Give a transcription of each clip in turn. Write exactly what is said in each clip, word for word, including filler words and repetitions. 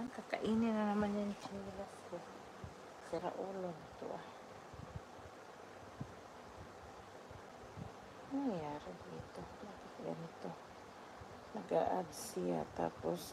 Kakainin na naman yung chinelas ko. Sira ulo na to ah. Ano nangyari dito? Bakit ganito? Nag-a-add siya tapos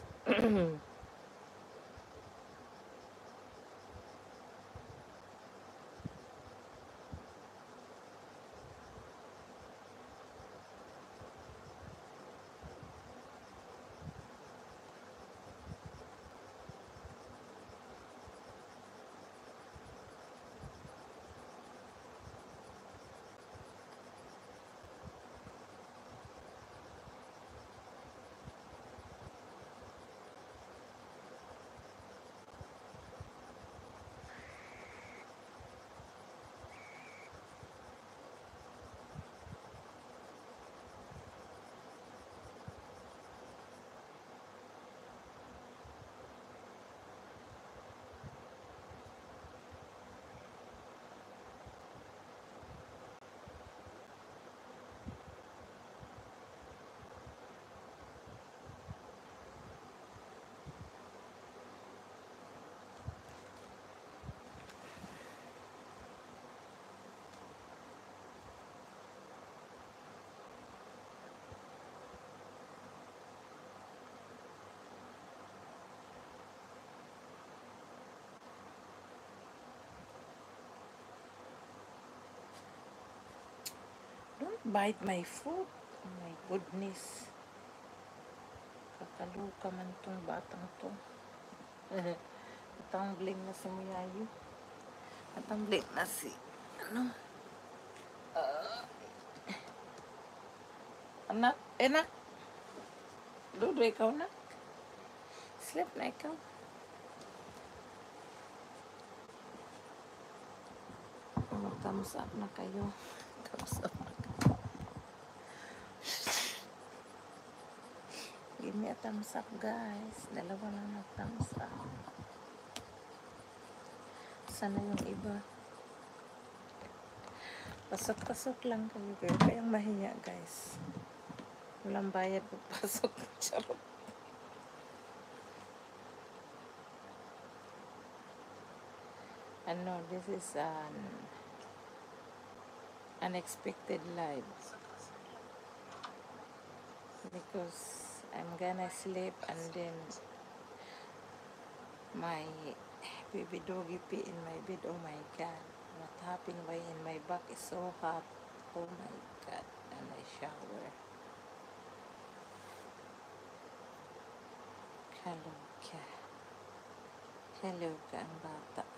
don't bite my foot. Oh my goodness. Kakaluka man tong batang to. Natambling na si Muyayo. Natambling na si ano? Uh, anak, enak. Dudo ikaw na. Sleep na ikaw. Oh, thumbs up na kayo. Thumbs up na kayo. Give me a thumbs up, guys. Dalawa lang na thumbs up. Sana yung iba. Pasok-pasok lang kayo. Kayo kayang mahiya, guys. Walang bayad pagpasok. Charot. Ano, this is an unexpected live. Because I'm gonna sleep and then my baby doggy pee in my bed. Oh my god. What happened? Why in my back is so hot? Oh my god. And I shower. Hello ka. Hello ka ang bata.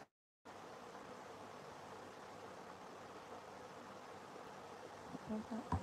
Okay.